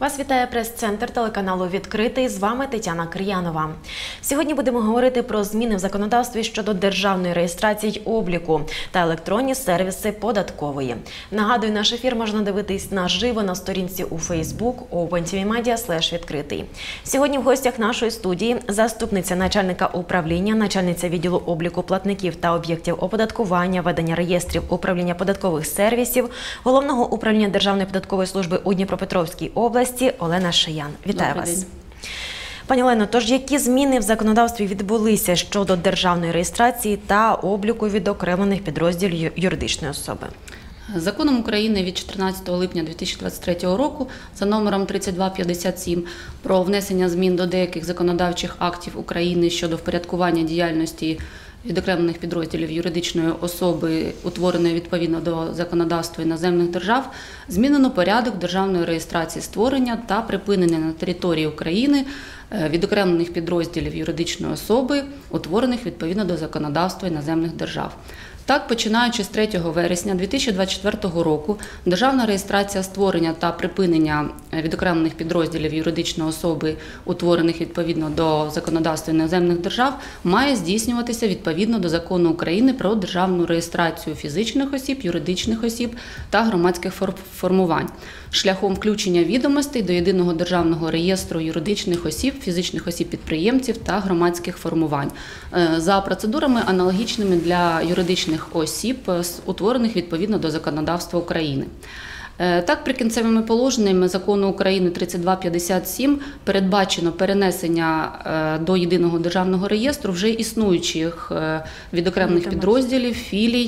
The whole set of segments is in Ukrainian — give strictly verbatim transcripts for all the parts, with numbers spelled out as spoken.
Вас вітає прес-центр телеканалу «Відкритий». З вами Тетяна Кир'янова. Сьогодні будемо говорити про зміни в законодавстві щодо державної реєстрації обліку та електронні сервіси податкової. Нагадую, наш ефір можна дивитись наживо на сторінці у Facebook open.tv.media слеш відкритий. Сьогодні в гостях нашої студії заступниця начальника управління, начальниця відділу обліку платників та об'єктів оподаткування, ведення реєстрів управління податкових сервісів, Головного управління Державної податкової служби у Дніпропетровській області Олена Шиян. Вітаю вас. День. Пані Олено, тож які зміни в законодавстві відбулися щодо державної реєстрації та обліку відокремлених підрозділів юридичної особи? Законом України від чотирнадцятого липня дві тисячі двадцять третього року за номером тридцять два п'ятдесят сім про внесення змін до деяких законодавчих актів України щодо впорядкування діяльності відокремлених підрозділів юридичної особи, утвореної відповідно до законодавства іноземних держав, змінено порядок державної реєстрації створення та припинення на території України відокремлених підрозділів юридичної особи, утворених відповідно до законодавства іноземних держав. Так, починаючи з третього вересня дві тисячі двадцять четвертого року, державна реєстрація створення та припинення відокремлених підрозділів юридичної особи, утворених відповідно до законодавства іноземних держав, має здійснюватися відповідно до Закону України про державну реєстрацію фізичних осіб, юридичних осіб та громадських формувань, шляхом включення відомостей до єдиного державного реєстру юридичних осіб, фізичних осіб-підприємців та громадських формувань за процедурами, аналогічними для юридичних осіб, утворених відповідно до законодавства України. Так, прикінцевими положеннями Закону України тридцять два п'ятдесят сім передбачено перенесення до єдиного державного реєстру вже існуючих відокремлених підрозділів, філій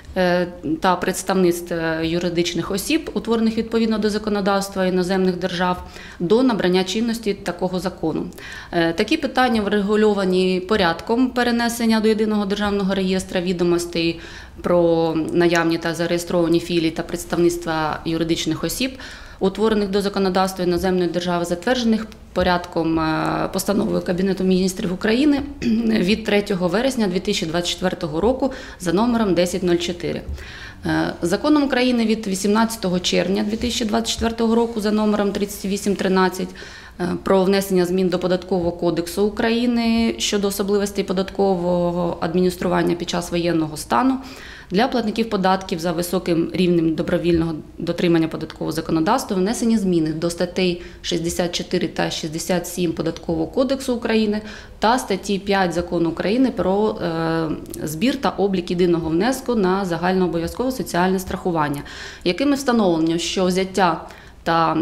та представництв юридичних осіб, утворених відповідно до законодавства іноземних держав, до набрання чинності такого закону. Такі питання врегульовані порядком перенесення до єдиного державного реєстра відомостей про наявні та зареєстровані філії та представництва юридичних осіб, утворених до законодавства іноземної держави, затверджених порядком постановою Кабінету міністрів України від третього вересня дві тисячі двадцять четвертого року за номером десять нуль чотири. Законом України від вісімнадцятого червня дві тисячі двадцять четвертого року за номером тридцять вісім тринадцять про внесення змін до Податкового кодексу України щодо особливостей податкового адміністрування під час воєнного стану для платників податків за високим рівнем добровільного дотримання податкового законодавства внесені зміни до статей шістдесят чотири та шістдесят сім Податкового кодексу України та статті п'ять Закону України про е, збір та облік єдиного внеску на загальнообов'язкове соціальне страхування, якими встановлено, що взяття та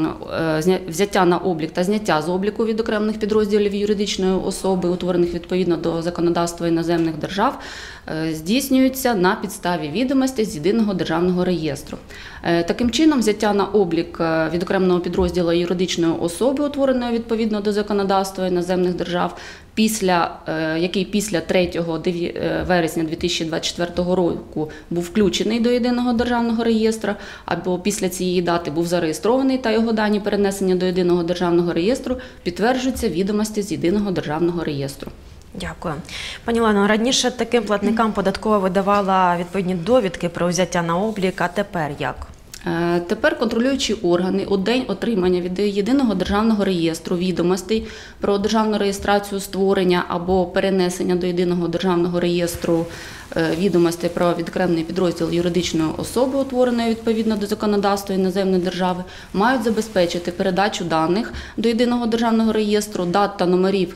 е, взяття на облік та зняття з обліку відокремлених підрозділів юридичної особи, утворених відповідно до законодавства іноземних держав, е, здійснюються на підставі відомостей з єдиного державного реєстру. Е, таким чином, взяття на облік відокремленого підрозділу юридичної особи, утвореної відповідно до законодавства іноземних держав, після, який після третього вересня дві тисячі двадцять четвертого року був включений до єдиного державного реєстру, або після цієї дати був зареєстрований та його дані перенесення до єдиного державного реєстру, підтверджуються відомості з єдиного державного реєстру. Дякую. Пані Олено, раніше таким платникам податкова видавала відповідні довідки про взяття на облік, а тепер як? Тепер контролюючі органи у день отримання від єдиного державного реєстру відомостей про державну реєстрацію створення або перенесення до єдиного державного реєстру відомостей про відокремлений підрозділ юридичної особи, утвореної відповідно до законодавства іноземної держави, мають забезпечити передачу даних до єдиного державного реєстру, дат та номерів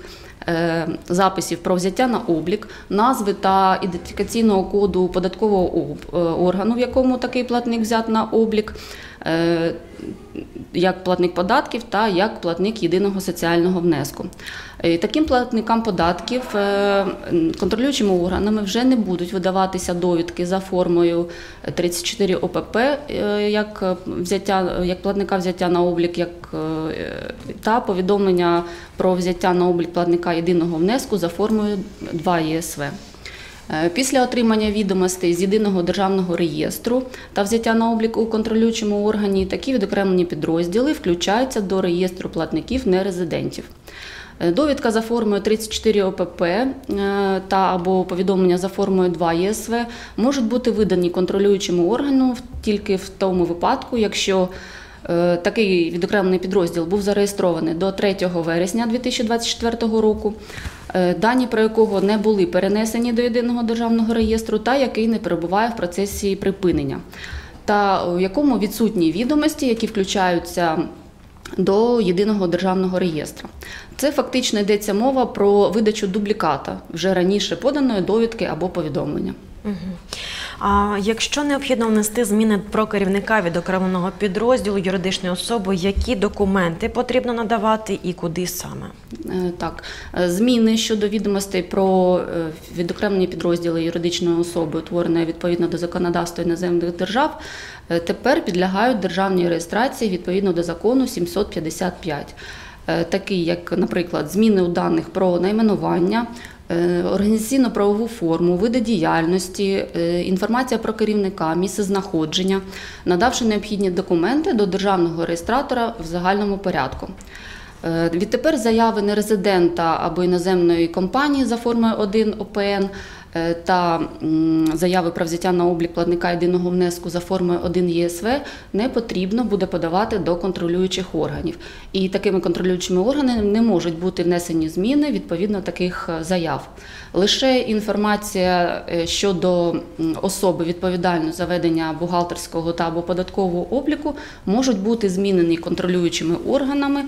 записів про взяття на облік, назви та ідентифікаційного коду податкового органу, в якому такий платник взят на облік, як платник податків та як платник єдиного соціального внеску. Таким платникам податків контролюючими органами вже не будуть видаватися довідки за формою тридцять чотири О П П як, взяття, як платника взяття на облік, як, та повідомлення про взяття на облік платника єдиного внеску за формою два Є С В. Після отримання відомостей з єдиного державного реєстру та взяття на облік у контролюючому органі такі відокремлені підрозділи включаються до реєстру платників нерезидентів. Довідка за формою тридцять чотири О П П та або повідомлення за формою два Є С В можуть бути видані контролюючому органу тільки в тому випадку, якщо Такий відокремлений підрозділ був зареєстрований до третього вересня дві тисячі двадцять четвертого року, дані про якого не були перенесені до Єдиного державного реєстру та який не перебуває в процесі припинення, та в якому відсутні відомості, які включаються до Єдиного державного реєстру. Це фактично йдеться мова про видачу дубліката вже раніше поданої довідки або повідомлення. Угу. А якщо необхідно внести зміни про керівника відокремленого підрозділу юридичної особи, які документи потрібно надавати і куди саме? Так, зміни щодо відомостей про відокремлені підрозділи юридичної особи, утвореної відповідно до законодавства іноземних держав, тепер підлягають державній реєстрації відповідно до закону сімсот п'ятдесят п'ять. Такі, як, наприклад, зміни у даних про найменування, організаційно-правову форму, види діяльності, інформація про керівника, місце знаходження, надавши необхідні документи до державного реєстратора в загальному порядку. Відтепер заяви нерезидента або іноземної компанії за формою один О П Н та заяви про взяття на облік платника єдиного внеску за формою один Є С В не потрібно буде подавати до контролюючих органів. І такими контролюючими органами не можуть бути внесені зміни відповідно таких заяв. Лише інформація щодо особи відповідальної за ведення бухгалтерського та або податкового обліку можуть бути змінені контролюючими органами,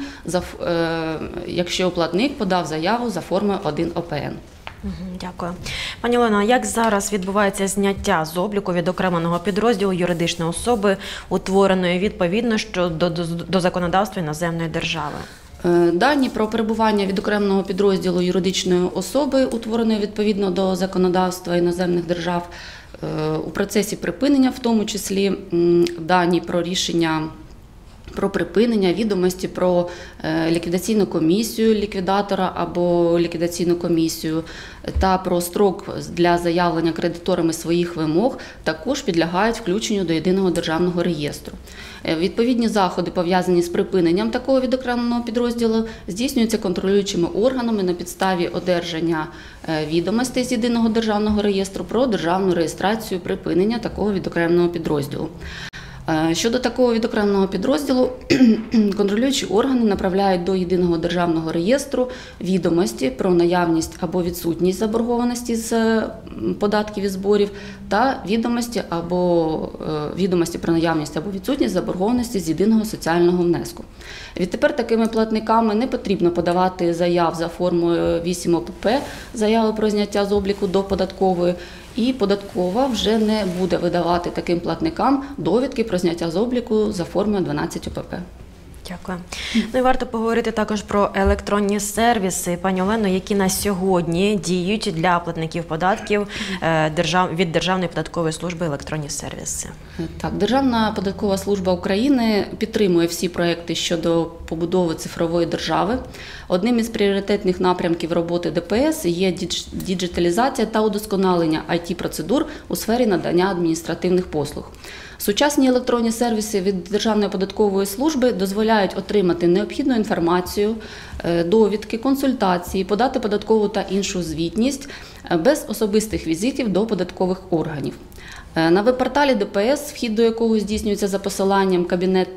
якщо платник подав заяву за формою один О П Н. Дякую. Пані Олено, як зараз відбувається зняття з обліку відокремленого підрозділу юридичної особи, утвореної відповідно щодо до, до законодавства іноземної держави? Дані про перебування відокремленого підрозділу юридичної особи, утвореної відповідно до законодавства іноземних держав, у процесі припинення, в тому числі дані про рішення про припинення, відомості про ліквідаційну комісію ліквідатора або ліквідаційну комісію та про строк для заявлення кредиторами своїх вимог також підлягають включенню до Єдиного державного реєстру. Відповідні заходи, пов'язані з припиненням такого відокремленого підрозділу, здійснюються контролюючими органами на підставі одержання відомостей з Єдиного державного реєстру про державну реєстрацію припинення такого відокремленого підрозділу. Щодо такого відокремленого підрозділу, контролюючі органи направляють до Єдиного державного реєстру відомості про наявність або відсутність заборгованості з податків і зборів та відомості, або, відомості про наявність або відсутність заборгованості з єдиного соціального внеску. Відтепер такими платниками не потрібно подавати заяв за формою вісім О П П, заяви про зняття з обліку до податкової, і податкова вже не буде видавати таким платникам довідки про зняття з обліку за формою дванадцять О П П. Дякую. Ну і варто поговорити також про електронні сервіси, пані Олено, які на сьогодні діють для платників податків від Державної податкової служби електронні сервіси. Так, Державна податкова служба України підтримує всі проекти щодо побудови цифрової держави. Одним із пріоритетних напрямків роботи Д П С є діджиталізація та удосконалення ай ті-процедур у сфері надання адміністративних послуг. Сучасні електронні сервіси від Державної податкової служби дозволяють отримати необхідну інформацію, довідки, консультації, подати податкову та іншу звітність без особистих візитів до податкових органів. На веб-порталі Д П С, вхід до якого здійснюється за посиланням кабінет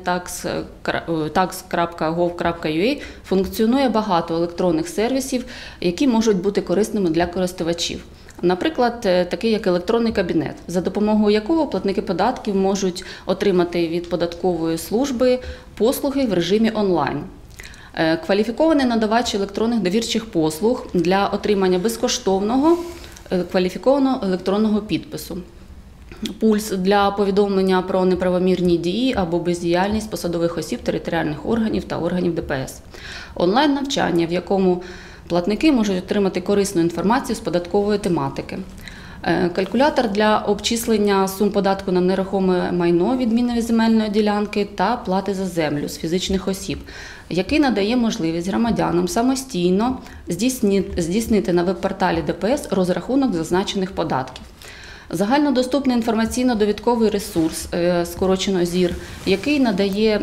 такс крапка гов крапка ю а, функціонує багато електронних сервісів, які можуть бути корисними для користувачів. Наприклад, такий як електронний кабінет, за допомогою якого платники податків можуть отримати від податкової служби послуги в режимі онлайн. Кваліфікований надавач електронних довірчих послуг для отримання безкоштовного кваліфікованого електронного підпису. Пульс для повідомлення про неправомірні дії або бездіяльність посадових осіб територіальних органів та органів Д П С. Онлайн-навчання, в якому платники можуть отримати корисну інформацію з податкової тематики. Калькулятор для обчислення сум податку на нерухоме майно, відміни від земельної ділянки та плати за землю з фізичних осіб, який надає можливість громадянам самостійно здійснити на веб-порталі Д П С розрахунок зазначених податків. Загальнодоступний інформаційно-довідковий ресурс, скорочено ЗІР, який надає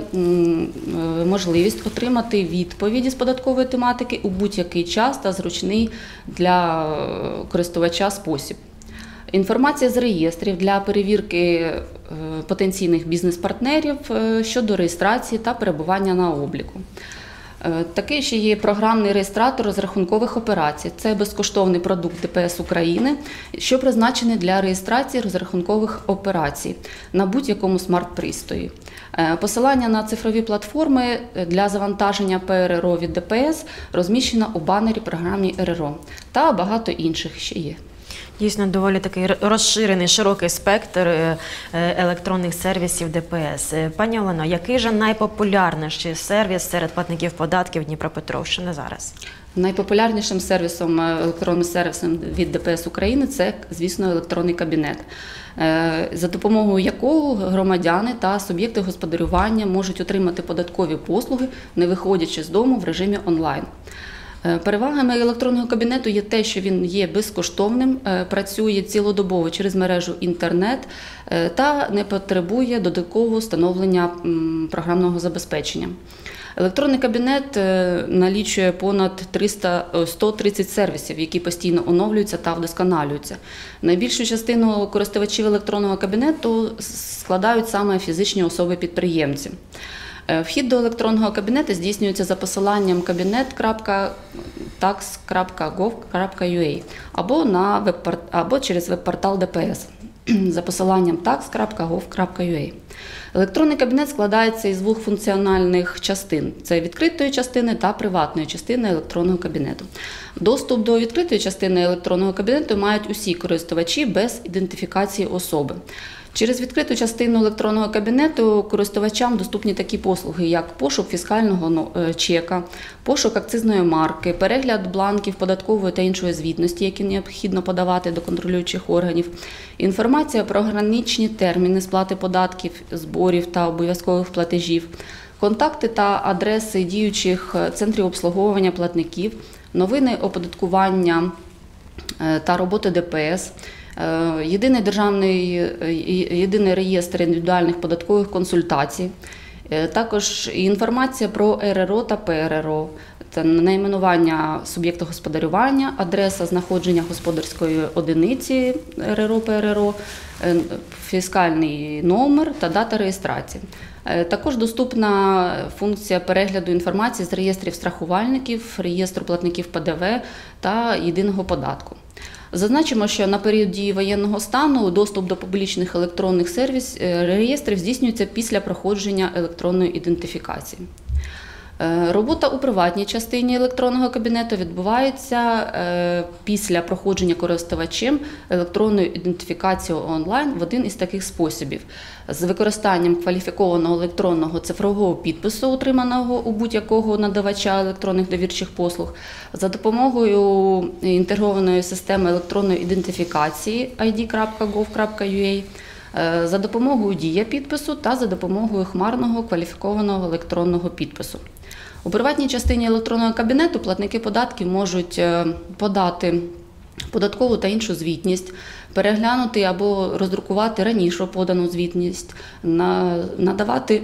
можливість отримати відповіді з податкової тематики у будь-який час та зручний для користувача спосіб. інформація з реєстрів для перевірки е, потенційних бізнес-партнерів е, щодо реєстрації та перебування на обліку. Е, Такий ще є програмний реєстратор розрахункових операцій. Це безкоштовний продукт ДПС України, що призначений для реєстрації розрахункових операцій на будь-якому смарт-пристрої. Е, Посилання на цифрові платформи для завантаження ПРРО від ДПС розміщено у банері програмі РРО та багато інших ще є. Дійсно, доволі такий розширений, широкий спектр е, е, електронних сервісів ДПС. Е, Пані Олено, який же найпопулярніший сервіс серед платників податків Дніпропетровщини зараз? Найпопулярнішим сервісом, електронним сервісом від ДПС України – це, звісно, електронний кабінет, е, за допомогою якого громадяни та суб'єкти господарювання можуть отримати податкові послуги, не виходячи з дому в режимі онлайн. Перевагами електронного кабінету є те, що він є безкоштовним, працює цілодобово через мережу інтернет та не потребує додаткового встановлення програмного забезпечення. Електронний кабінет налічує понад триста сто тридцять сервісів, які постійно оновлюються та вдосконалюються. Найбільшу частину користувачів електронного кабінету складають саме фізичні особи-підприємці. Вхід до електронного кабінету здійснюється за посиланням кабінет крапка такс крапка гов крапка ю а або, на веб або через веб-портал ДПС за посиланням такс крапка гов крапка ю а. Електронний кабінет складається із двох функціональних частин – це відкритої частини та приватної частини електронного кабінету. Доступ до відкритої частини електронного кабінету мають усі користувачі без ідентифікації особи. Через відкриту частину електронного кабінету користувачам доступні такі послуги, як пошук фіскального чека, пошук акцизної марки, перегляд бланків податкової та іншої звітності, які необхідно подавати до контролюючих органів, інформація про граничні терміни сплати податків, зборів та обов'язкових платежів, контакти та адреси діючих центрів обслуговування платників, новини оподаткування та роботи ДПС, Єдиний державний єдиний реєстр індивідуальних податкових консультацій, також інформація про РРО та ПРРО, це найменування суб'єкта господарювання, адреса знаходження господарської одиниці РРО, ПРРО, фіскальний номер та дата реєстрації. Також доступна функція перегляду інформації з реєстрів страхувальників, реєстру платників П Д В та єдиного податку. Зазначимо, що на період дії воєнного стану доступ до публічних електронних сервісів реєстрів здійснюється після проходження електронної ідентифікації. Робота у приватній частині електронного кабінету відбувається після проходження користувачем електронної ідентифікації онлайн в один із таких способів. З використанням кваліфікованого електронного цифрового підпису, отриманого у будь-якого надавача електронних довірчих послуг, за допомогою інтегрованої системи електронної ідентифікації ай ді крапка гов крапка ю а, за допомогою дія-підпису та за допомогою хмарного кваліфікованого електронного підпису. У приватній частині електронного кабінету платники податків можуть подати податкову та іншу звітність, переглянути або роздрукувати раніше подану звітність, надавати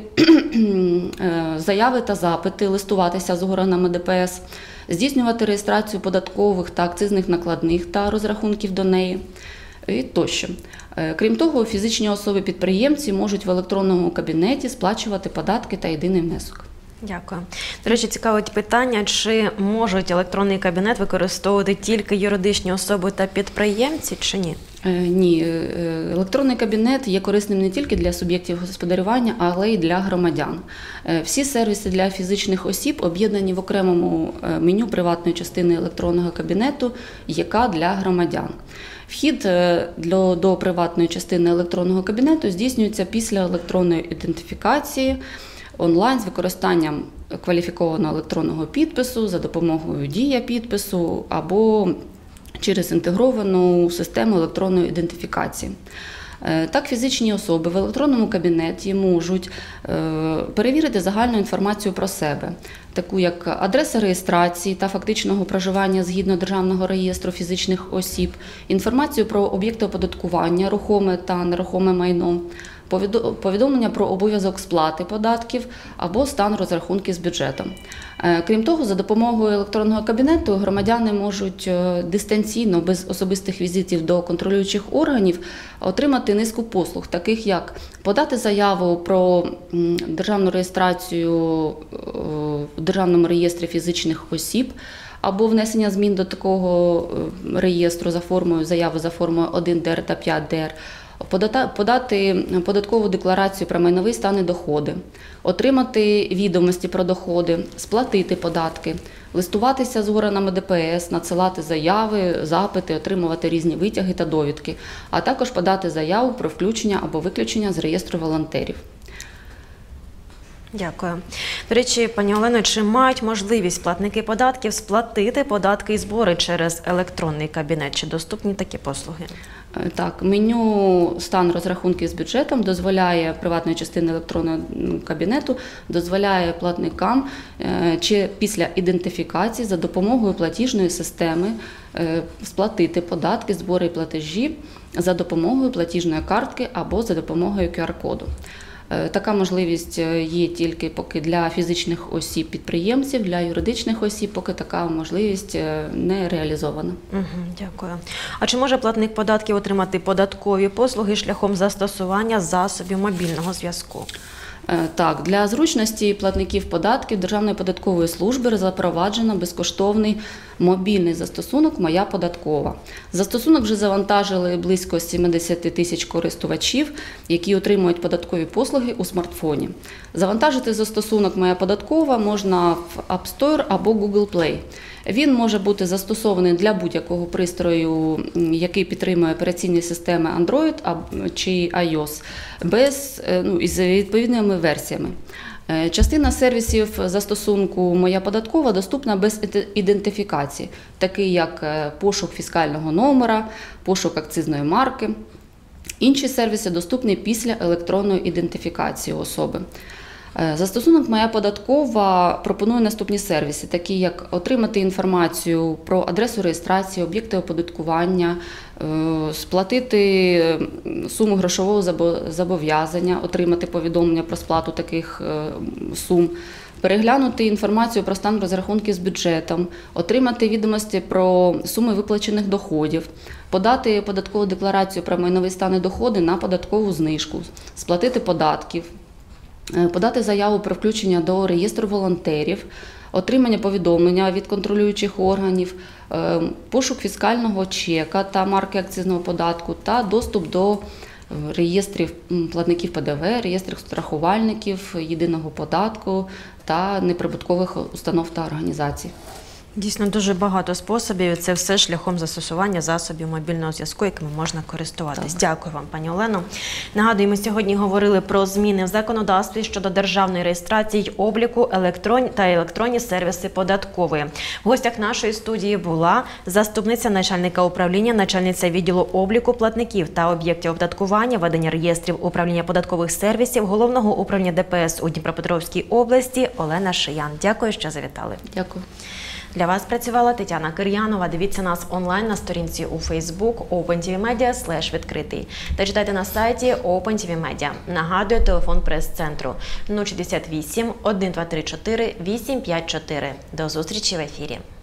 заяви та запити, листуватися з органами Д П С, здійснювати реєстрацію податкових та акцизних накладних та розрахунків до неї і тощо. Крім того, фізичні особи-підприємці можуть в електронному кабінеті сплачувати податки та єдиний внесок. Дякую. До речі, цікавить питання, чи можуть електронний кабінет використовувати тільки юридичні особи та підприємці, чи ні? Ні. Електронний кабінет є корисним не тільки для суб'єктів господарювання, але й для громадян. Всі сервіси для фізичних осіб об'єднані в окремому меню приватної частини електронного кабінету, яка для громадян. Вхід до, до приватної частини електронного кабінету здійснюється після електронної ідентифікації онлайн з використанням кваліфікованого електронного підпису за допомогою дія-підпису або через інтегровану систему електронної ідентифікації. Так, фізичні особи в електронному кабінеті можуть перевірити загальну інформацію про себе, таку як адреса реєстрації та фактичного проживання згідно Державного реєстру фізичних осіб, інформацію про об'єкти оподаткування, рухоме та нерухоме майно, повідомлення про обов'язок сплати податків або стан розрахунків з бюджетом. Крім того, за допомогою електронного кабінету громадяни можуть дистанційно, без особистих візитів до контролюючих органів, отримати низку послуг, таких як подати заяву про державну реєстрацію в Державному реєстрі фізичних осіб, або внесення змін до такого реєстру за формою заяви за формою один Д Р та п'ять Д Р, подати податкову декларацію про майновий стан і доходи, отримати відомості про доходи, сплатити податки, листуватися з органами Д П С, надсилати заяви, запити, отримувати різні витяги та довідки, а також подати заяву про включення або виключення з реєстру волонтерів. Дякую. До речі, пані Олено, чи мають можливість платники податків сплатити податки і збори через електронний кабінет? Чи доступні такі послуги? Так, меню «Стан розрахунків з бюджетом» дозволяє, приватної частини електронного кабінету, дозволяє платникам чи після ідентифікації за допомогою платіжної системи сплатити податки, збори і платежі за допомогою платіжної картки або за допомогою Q R-коду. Така можливість є тільки поки для фізичних осіб-підприємців, для юридичних осіб поки така можливість не реалізована. Угу, дякую. А чи може платник податків отримати податкові послуги шляхом застосування засобів мобільного зв'язку? Так, для зручності платників податків Державної податкової служби запроваджено безкоштовний мобільний застосунок «Моя податкова». Застосунок вже завантажили близько сімдесят тисяч користувачів, які отримують податкові послуги у смартфоні. Завантажити застосунок «Моя податкова» можна в App Store або Google Play. Він може бути застосований для будь-якого пристрою, який підтримує операційні системи Android чи iOS, без, ну, із відповідними версіями. Частина сервісів застосунку «Моя податкова» доступна без ідентифікації, такі як пошук фіскального номера, пошук акцизної марки. Інші сервіси доступні після електронної ідентифікації особи. Застосунок «Моя податкова» пропонує наступні сервіси, такі як отримати інформацію про адресу реєстрації, об'єкти оподаткування, сплатити суму грошового зобов'язання, отримати повідомлення про сплату таких сум, переглянути інформацію про стан розрахунків з бюджетом, отримати відомості про суми виплачених доходів, подати податкову декларацію про майновий стан і доходи на податкову знижку, сплатити податків, подати заяву про включення до реєстру волонтерів, отримання повідомлення від контролюючих органів, пошук фіскального чека та марки акцизного податку та доступ до реєстрів платників П Д В, реєстрів страхувальників, єдиного податку та неприбуткових установ та організацій. Дійсно, дуже багато способів. Це все шляхом застосування засобів мобільного зв'язку, якими можна користуватись. Так. Дякую вам, пані Олено. Нагадую, ми сьогодні говорили про зміни в законодавстві щодо державної реєстрації, обліку електрон... та електронні сервіси податкової. В гостях нашої студії була заступниця начальника управління, начальниця відділу обліку платників та об'єктів оподаткування, ведення реєстрів управління податкових сервісів Головного управління Д П С у Дніпропетровській області Олена Шиян. Дякую, що завітали. Дякую. Для вас працювала Тетяна Кир'янова. Дивіться нас онлайн на сторінці у Facebook OpenTVMedia слеш відкритий. Та читайте на сайті OpenTVMedia. Нагадую, телефон прес-центру нуль шістдесят вісім, один два три чотири, вісім п'ять чотири. До зустрічі в ефірі.